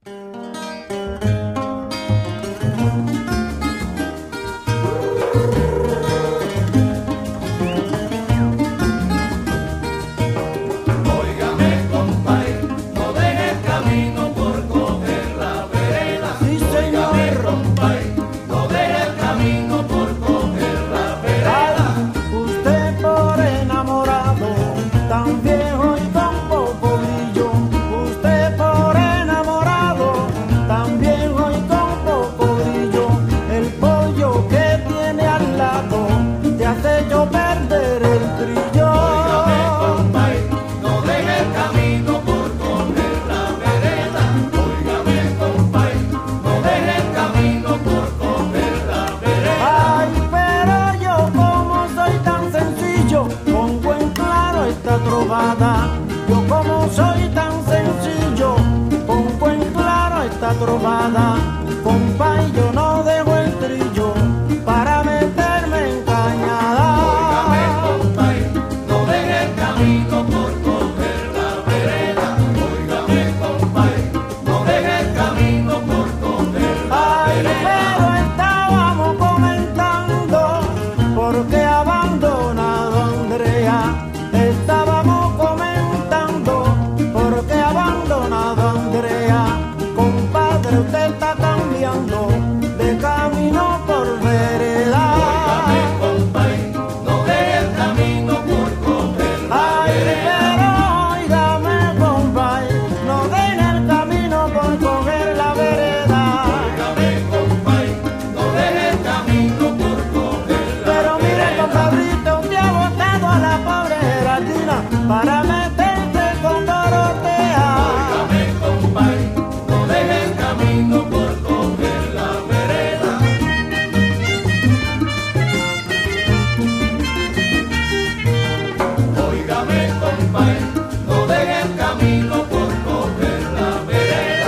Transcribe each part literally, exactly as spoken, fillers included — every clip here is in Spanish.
Yo como soy tan sencillo, pongo en claro esta trovada, compay, yo no dejo el trillo para meterme en cañada. Óigame, compay, no deje el camino por coger la vereda. Óigame, compay, no deje el camino por coger la Ay, vereda. pero estábamos comentando por qué ha abandonado a Andrea. Estábamos comentando por qué ha abandonado a Andrea. Compadre, usted está cambiando de camino por vereda. Óigame, compay, no deje el camino por coger la Ay, vereda. pero óigame, compadre, no deje el camino por coger la vereda. Óigame, compay, no deje el camino por coger la Pero mire, vereda. compadrito, usted ha botado a la pobre Geraldina para meterse con Dorotea. Óigame, compay, no deje el camino por coger la vereda. Óigame, compay, no deje el camino por coger la vereda.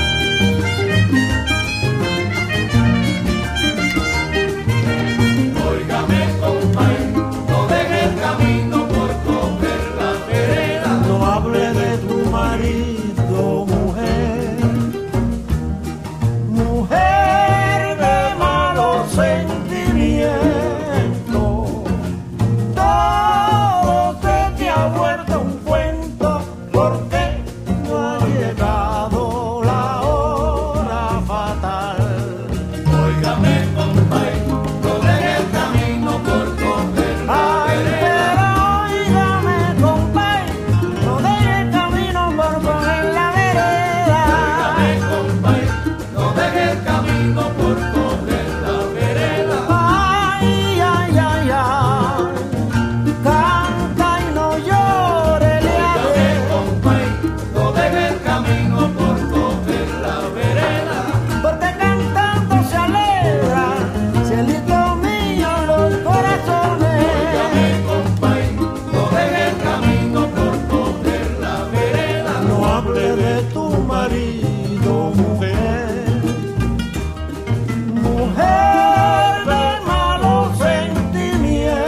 Óigame, compay, no deje el camino por coger la vereda. No hable de tu marido, mujer, mujer de malos sentimientos. Todo se te ha vuelto un cuento porque no ha llegado la hora fatal. Óigame, compay, no deje el camino por coger la Ay, vereda. pero óigame, compay, no deje el camino por coger la vereda. Óigame, compay, no deje el camino por coger la vereda. Ay, ay, ay, ay, canta y no llore, le Óigame, haré, compay, no deje el camino por coger la vereda. porque cantando se alegra, cielito mío, los corazones. Óigame, compay, no deje el camino por coger la vereda. No hable de tu marido, mujer, mujer de malos sentimientos.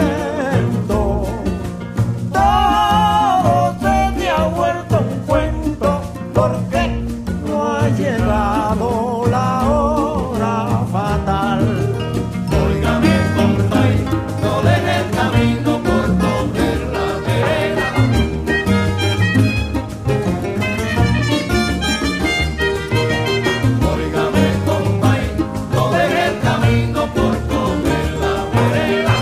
Todo se te ha vuelto un cuento porque no ha llegado la hora fatal. Óigame, compay, no deje el camino por coger la vereda. Óigame, compay, no deje el camino por coger la vereda.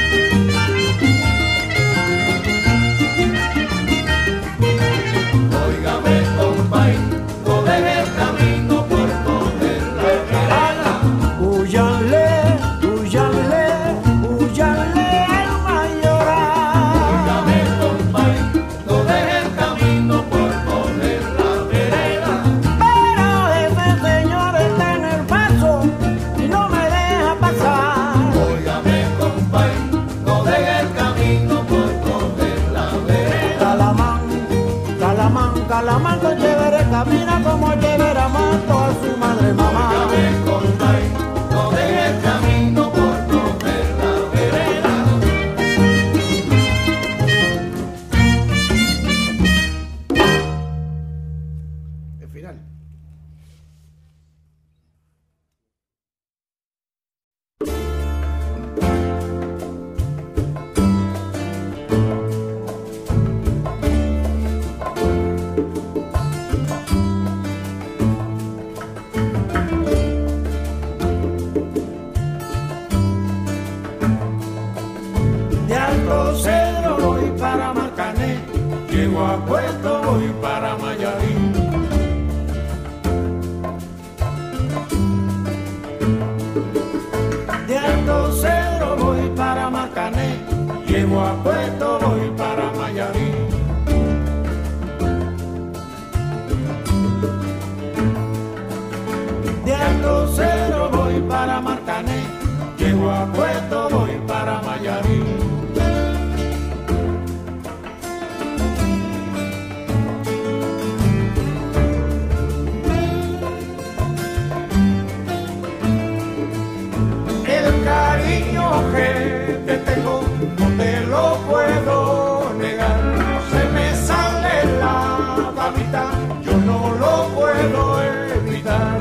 Óigame, compay, no deje el camino por coger la vereda. Húyanle, húyanle, húyanle al mayoral. Óigame, compay, no deje el camino por coger la vereda. Pero ese señor está en el paso y no me deja pasar. Óigame, compay, no deje el camino por coger la vereda. Calamán, Calamán, Calamán con chévere camina como chévere amando a su madre mamá. Óigame, compay, no deje el camino por coger la vereda. El final. llego a Puerto, voy para Mayarín. De Alto Cedro voy para Marcané, Llego a Puerto, voy para Mayarín. de Alto Cedro voy para Marcané, Llego a Puerto, voy para Mayarín. el cariño que te tengo no te lo puedo negar, se me sale la babita, yo no lo puedo evitar.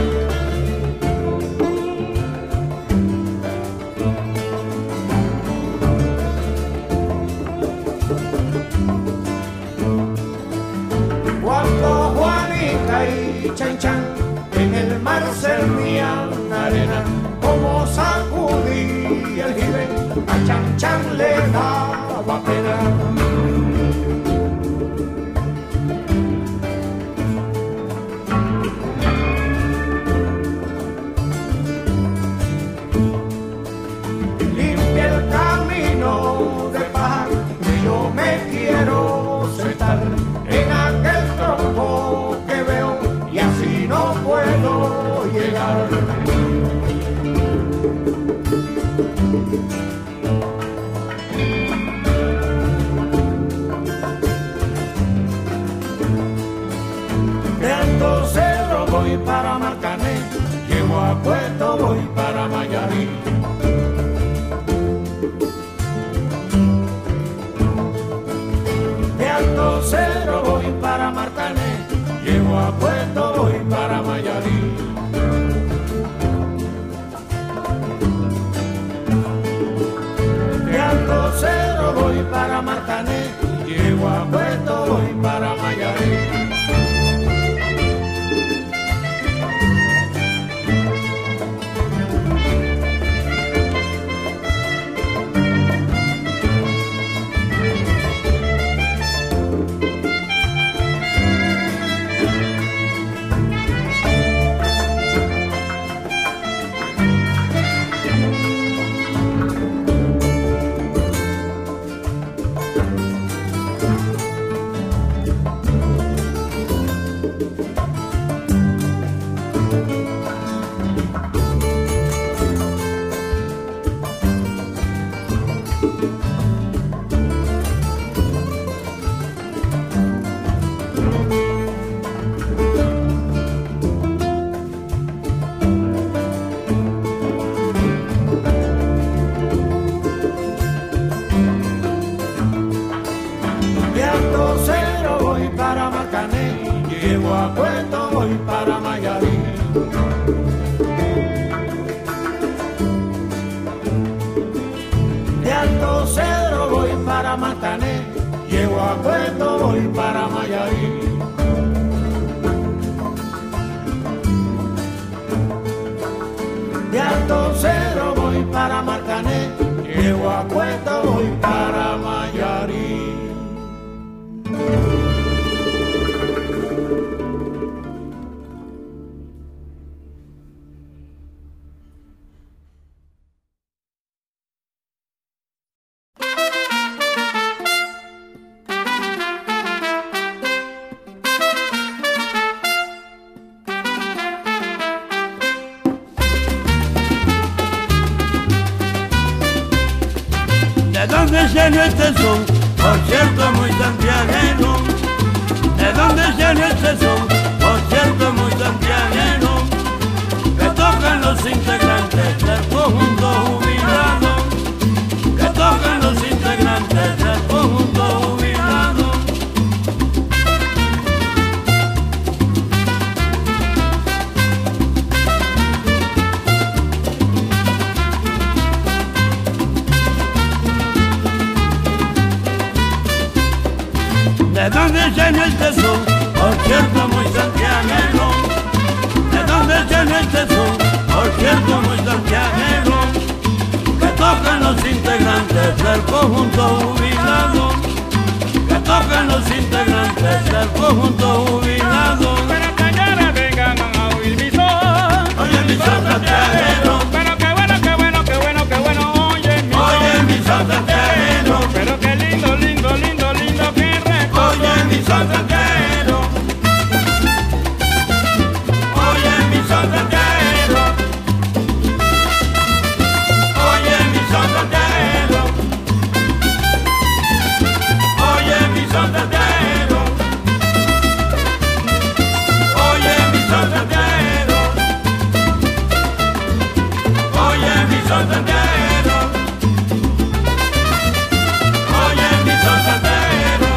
Cuando Juanita y Chan Chan en el mar servían arena, como sacudí el jibe, a Chan Chan le daba pena. Limpia el camino de paja que yo me quiero sentar en aquel tronco que veo y así no puedo llegar. De Alto Cedro voy para Marcané, Llego a Puerto, voy para Mayarín. de Alto Cedro voy para Marcané, Llego a Puerto, voy para Mayarín. de Alto Cedro voy para Marcané, Llego a Puerto, voy para Mayarín. de Alto Cedro voy para Marcané, Llego a Puerto, voy para Mayarín. de Alto Cedro voy para Marcané, Llego a Puerto, voy para Mayarín. de Alto Cedro voy para Marcané, Llego a Puerto, voy para Mayarín. ¿De dónde salió este son? Por cierto, muy santiaguero. ¿De dónde salió este son? Por cierto, muy santiaguero. Que tocan los integrantes del conjunto jubilado. Que tocan los integrantes del conjunto jubilado. ¿De dónde salió este son? Por cierto, muy santiaguero. ¿De dónde salió este son? Por cierto, muy santiaguero. Que tocan los integrantes del conjunto jubilado. Que tocan los los integrantes del conjunto jubilado. Pero que ya le vengan a oír mi son. Oye mi son santiaguero, Pero qué bueno, qué bueno, qué bueno, qué bueno, oye mi oye son. mi son santiaguero, Pero qué lindo, lindo, lindo, lindo que recuerdo. oye mi son santiaguero, oye mi son santiaguero, oye mi son santiaguero, oye mi son santiaguero, oye mi son santiaguero, oye mi son santiaguero, oye mi son santiaguero,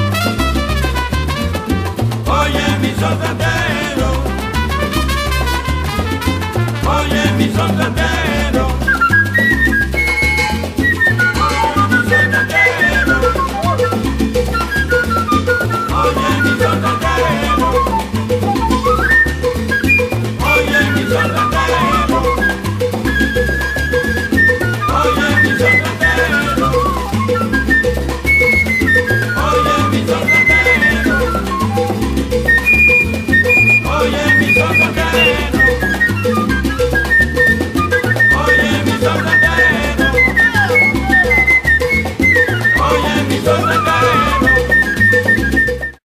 oye mi son santiaguero, oye mi son santiaguero.